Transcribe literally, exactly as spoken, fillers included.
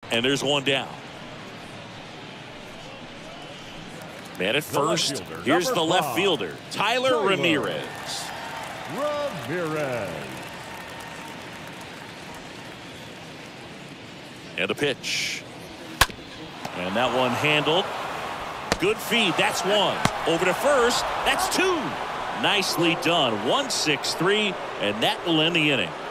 And there's one down. Man at first. Here's the left fielder, Tyler Ramirez. Ramirez. And a pitch. And that one handled. Good feed. That's one. Over to first. That's two. Nicely done. one six three, and that will end the inning.